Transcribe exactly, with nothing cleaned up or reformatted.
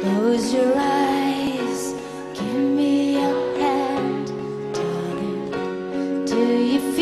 Close your eyes, give me your hand, darling. Do you